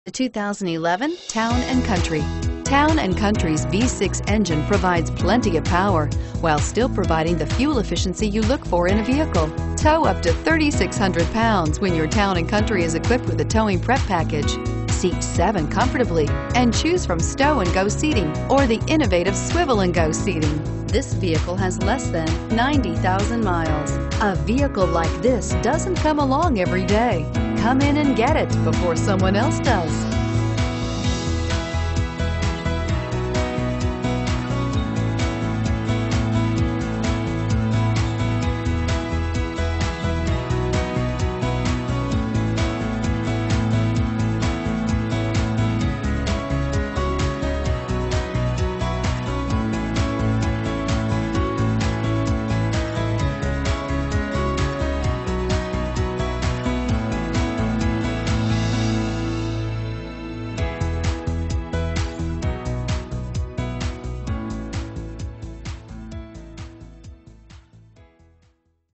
The 2011 Town & Country. Town & Country's V6 engine provides plenty of power while still providing the fuel efficiency you look for in a vehicle. Tow up to 3,600 pounds when your Town & Country is equipped with a towing prep package. Seat 7 comfortably and choose from stow and go seating or the innovative swivel and go seating. This vehicle has less than 90,000 miles. A vehicle like this doesn't come along every day. Come in and get it before someone else does.